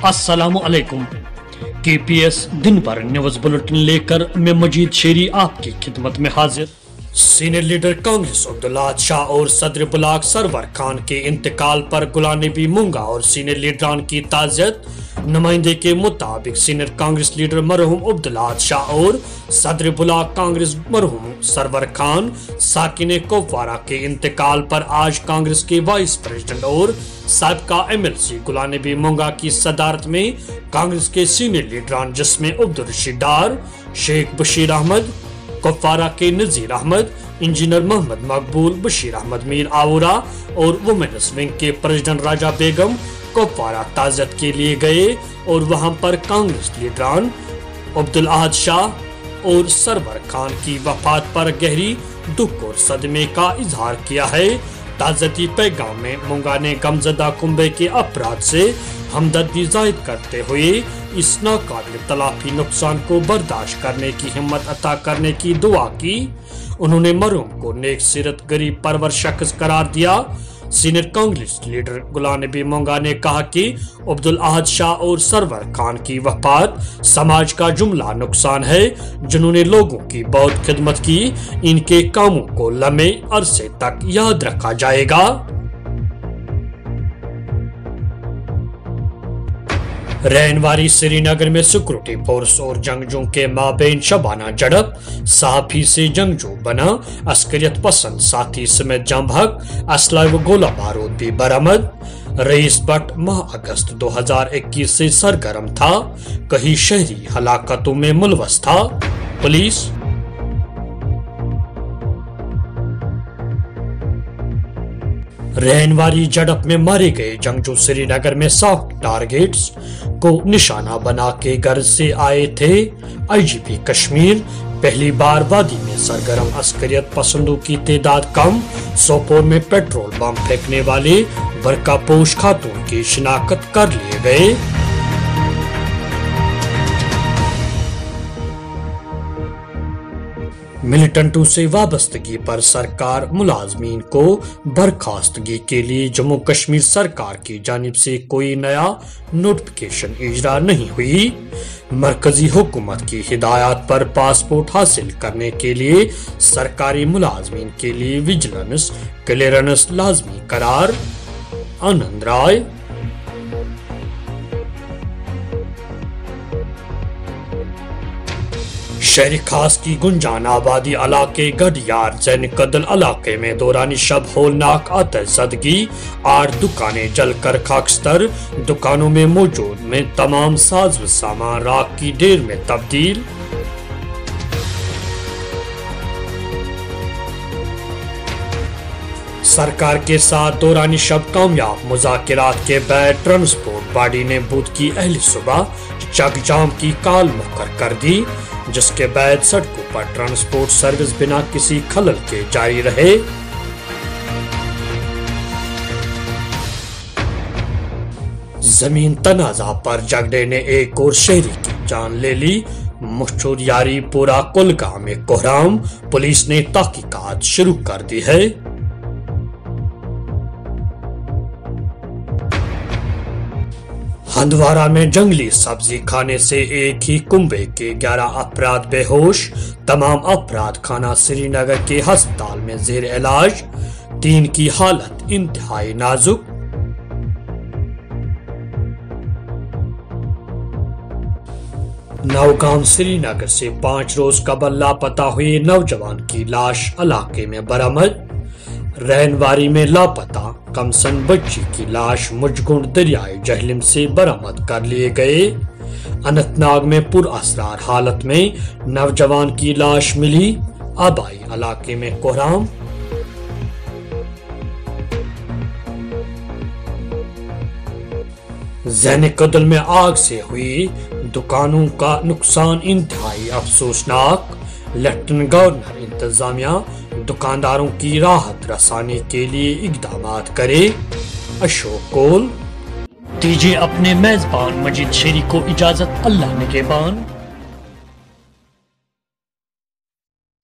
अस्सलाम अलैकुम। KPS दिन भर न्यूज बुलेटिन लेकर मैं मजीद शेरी आपकी खिदमत में हाजिर। सीनियर लीडर कांग्रेस अब्दुल्ला शाह और सदर ब्लॉक सरवर खान के इंतकाल पर गुलाम नबी मुंगा और सीनियर लीडरान की ताज़ियत। नुमाइंदे के मुताबिक सीनियर कांग्रेस लीडर मरहूम अब्दुल्ला शाह और सदर ब्लॉक कांग्रेस मरहूम सरवर खान साकिन कुपवारा के इंतकाल पर आज कांग्रेस के वाइस प्रेसिडेंट और साबिका MLC गुलाम नबी मुंगा की सदारत में कांग्रेस के सीनियर लीडरान जिसमें अब्दुल रशीद डार, शेख बशीर अहमद, कुपवारा के नजीर अहमद, इंजीनियर मोहम्मद मकबूल, बशीर अहमद मीर आवरा और वुमेन्स विंग के प्रेसिडेंट राजा बेगम कुपवारा ताज़ियत के लिए गए और वहां पर कांग्रेस लीडरान अब्दुल अहद शाह और सरवर खान की वफात पर गहरी दुख और सदमे का इजहार किया है। ताज़ियती पैगाम में मुंगा ने गमजदा कुंबे के अपराध से हमदर्दी जाहिर करते हुए इस नाकाबिल तलाफी नुकसान को बर्दाश्त करने की हिम्मत अता करने की दुआ की। उन्होंने मरहूम को नेक सीरत गरीब परवर शख्स करार दिया। सीनियर कांग्रेस लीडर गुलाम नबी मुंगा ने कहा कि अब्दुल अहद शाह और सरवर खान की वफात समाज का जुमला नुकसान है जिन्होंने लोगों की बहुत खिदमत की। इनके कामों को लंबे अरसे तक याद रखा जाएगा। रैनवारी श्रीनगर में सिक्योरिटी फोर्स और जंगजू के माबेन शबाना झड़प, साफी से जंगजू बना अस्करियत पसंद साथी समेत जम भग, असला व गोला बारूद भी बरामद। रईस भट्ट माह अगस्त 2021 से सरगर्म था, कहीं शहरी हलाकतों में मुलवस था। पुलिस रैनवारी झड़प में मारे गए जंगजू श्रीनगर में सॉफ्ट टारगेट्स को निशाना बना के घर से आए थे। IGP कश्मीर पहली बार वादी में सरगर्म अस्करियत पसंदों की तादाद कम, सोपोर में पेट्रोल बम फेंकने वाले बरकापोश खातून की शिनाख्त कर लिए गए। मिलिटेंटों से वाबस्तगी पर सरकार मुलाजमीन को बर्खास्तगी के लिए जम्मू कश्मीर सरकार की जानिब से कोई नया नोटिफिकेशन इजरा नहीं हुई। मरकजी हुकूमत की हिदायत पर पासपोर्ट हासिल करने के लिए सरकारी मुलाजमीन के लिए विजिलेंस क्लियरेंस लाजमी करार। आनंद राय। शहरी खास की गुंजान आबादी इलाके गढ़ियार जैन कदल इलाके में दौरानी शब होलनाक आतिशज़दगी, 8 दुकानें जलकर खाकस्तर, दुकानों में मौजूद में तमाम साज व सामान राख की ढेर में तब्दील। सरकार के साथ दौरानी शब कामयाब मुज़ाकिरात के बाद ट्रांसपोर्ट बॉडी ने बुध की अहली सुबह चक जाम की काल मुकर कर दी, जिसके बाद सड़कों पर ट्रांसपोर्ट सर्विस बिना किसी खलल के जारी रहे। जमीन तनाजा पर झगड़े ने एक और शहरी की जान ले ली। मुश्तूरियारी पूरा कुलगाम में कोहराम, पुलिस ने तहकीकात शुरू कर दी है। हंदवारा में जंगली सब्जी खाने से एक ही कुंबे के 11 अपराध बेहोश, तमाम अपराध खाना श्रीनगर के अस्पताल में जेर इलाज, 3 की हालत इंतहाई नाजुक। नौगाम श्रीनगर से 5 रोज कबल लापता हुए नौजवान की लाश इलाके में बरामद। रैनवारी में लापता कमसन बच्ची की लाश मुजगुंड दरियाई जहलिम से बरामद कर लिए गए। अनंतनाग में पुरअसरार हालत में नौजवान की लाश मिली। आबाई इलाके में कोहराम। जैन कदल में आग से हुई दुकानों का नुकसान इंतहाई अफसोसनाक। लेफ्टिनेंट गवर्नर इंतजामिया दुकानदारों की राहत रसानी के लिए इक़दामात करे। अशोक कोल। दीजिए अपने मेजबान मजीद शेरी को इजाजत। अल्लाह निगहबान।